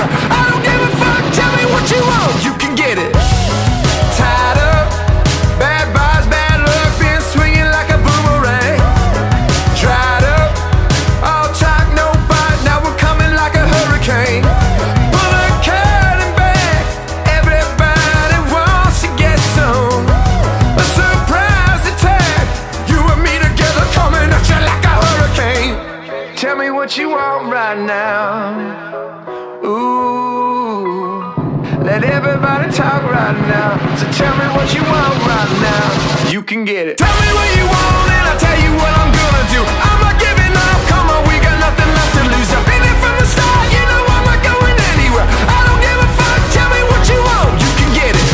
anywhere. I don't give a fuck, tell me what you want, you can get it. Tied up, bad vibes, bad luck, been swinging like a boomerang. Dried up, all talk, no bite, now we're coming like a hurricane. Pull a curtain back, everybody wants to get some. A surprise attack, you and me together coming at you like a hurricane. Tell me what you want right now. Ooh, let everybody talk right now. So tell me what you want right now, you can get it. Tell me what you want and I'll tell you what I'm gonna do. I'm not giving up, come on, we got nothing left to lose. I've been here from the start, you know I'm not going anywhere. I don't give a fuck, tell me what you want, you can get it.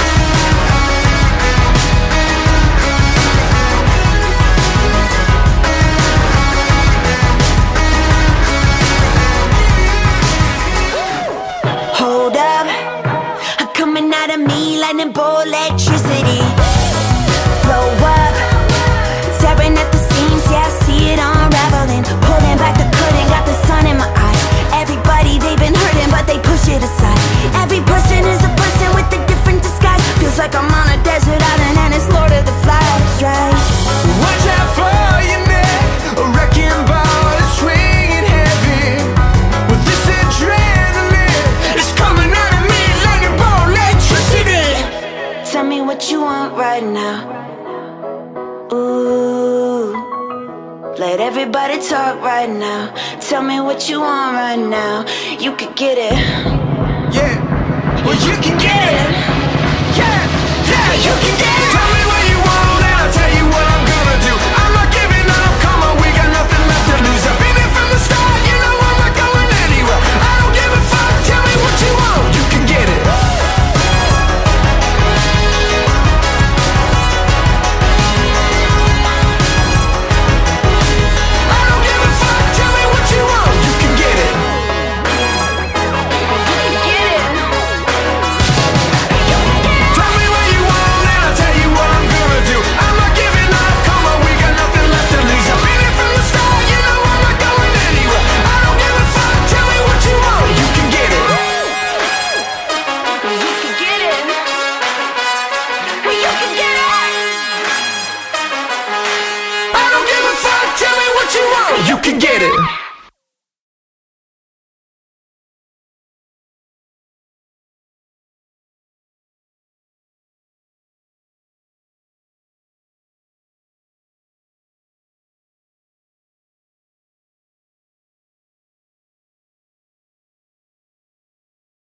Hold up, coming out of me lightning bolt electricity. Blow up, tearing at the seams, yeah I see it unraveling. Pulling back the curtain, got the sun in my eyes. Everybody, they've been hurting but they push it aside. Every person is a person with a different disguise. Feels like I'm on a desert island and it's Lord of the Flies, right? Watch out for your neck, a wrecking ball is swinging heavy. With this adrenaline, it's coming out of me like a ball electricity. Tell me what you want right now. Ooh, let everybody talk right now. Tell me what you want right now, you could get it.